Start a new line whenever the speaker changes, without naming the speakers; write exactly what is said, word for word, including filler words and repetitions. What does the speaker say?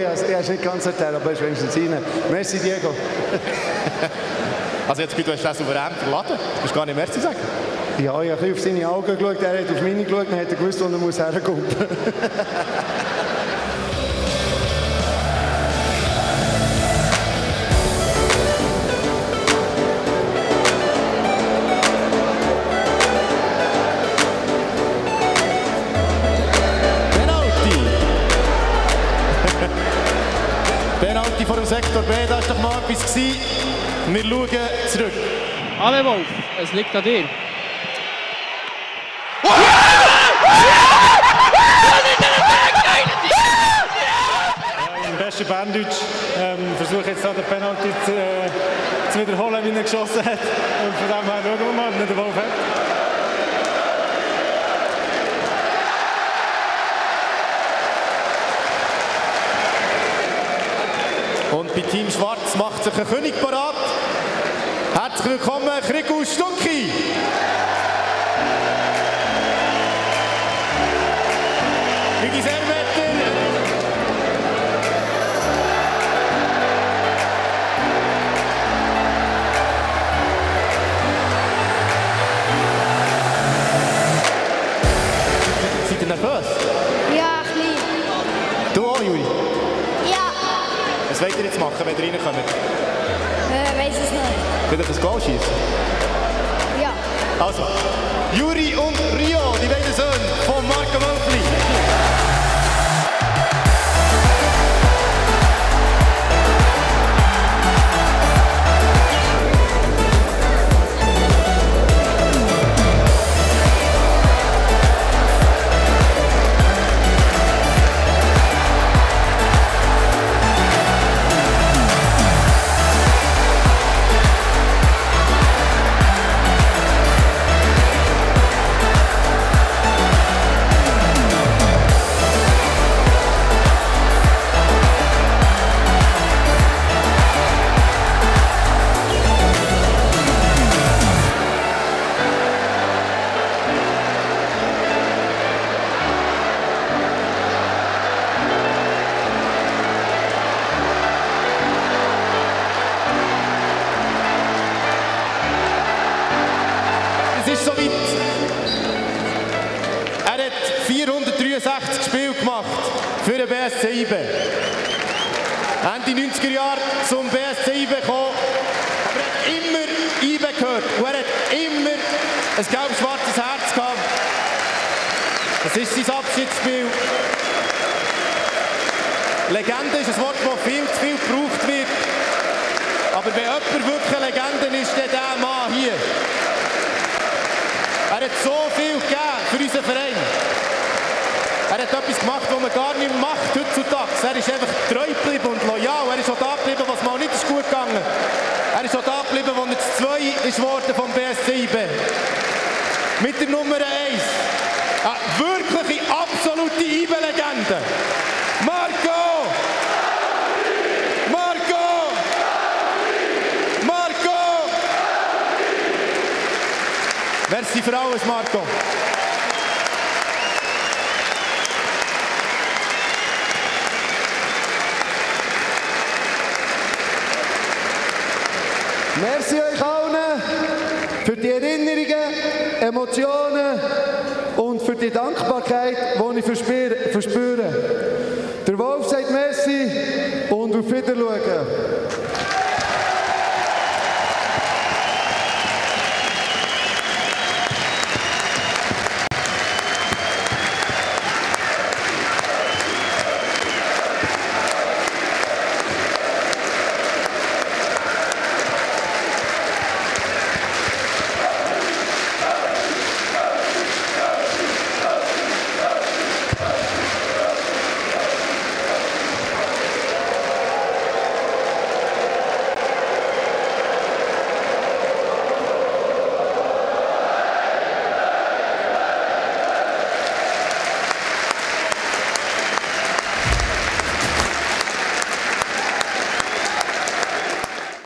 ich habe es nicht ganz erzählt, aber es ist wenigstens rein. Merci, Diego.
Also jetzt gut, du hast das souverän verladen. Du musst gar nicht Merci sagen.
Ja, ich habe auf seine Augen geschaut, er hat auf meine geschaut, dann hat er gewusst, wo er muss herkommen.
Penalty vor dem Sektor B, das war doch mal etwas. Wir schauen zurück.
Alle Wouf, es liegt an dir.
Im besten Berndeutsch ähm, versuche jetzt den Penalty zu, äh, zu wiederholen, wie er geschossen hat. Und von dem her schauen wir mal, ob er den Wouf hat.
Und bei Team Schwarz macht sich ein König parat. Herzlich willkommen, Krigu Stucki. Migi Servetter. Seid ihr nervös?
Ja, ein bisschen.
Du auch, Juri?
Ja.
Was wollt ihr jetzt machen, wenn ihr reinkommt?
Äh, weiß es nicht.
Vielleicht das Goal schießen?
Ja.
Also, Juri und Rio, die beiden Söhne von Marco Wölfli. Es ist soweit. Er hat vierhundertdreiundsechzig Spiele gemacht für den B S C Y B. Ende neunziger Jahre zum B S C Y B gekommen. Aber er hat immer Y B gehört. Und er hat immer ein gelb-schwarzes Herz gehabt. Das ist sein Abschiedsspiel. Legende ist ein Wort, das viel zu viel gebraucht wird. Aber wenn jemand wirklich eine Legende ist, dann der Mann hier. Er hat so viel gegeben für unseren Verein. Er hat etwas gemacht, was man gar nicht macht heutzutage. Er ist einfach treu geblieben und loyal. Er ist auch da geblieben, was mal nicht ist gut gegangen. Er ist auch da geblieben, als er das zwei ist worden vom B S C Y B. Mit der Nummer eins. Eine wirkliche, absolute Y B-Legende. Marco! Marco! Marco! Merci für alles, Marco.
Merci euch allen für die Erinnerungen, Emotionen und für die Dankbarkeit, die ich verspüre. Der Wouf sagt Merci und auf Wiedersehen.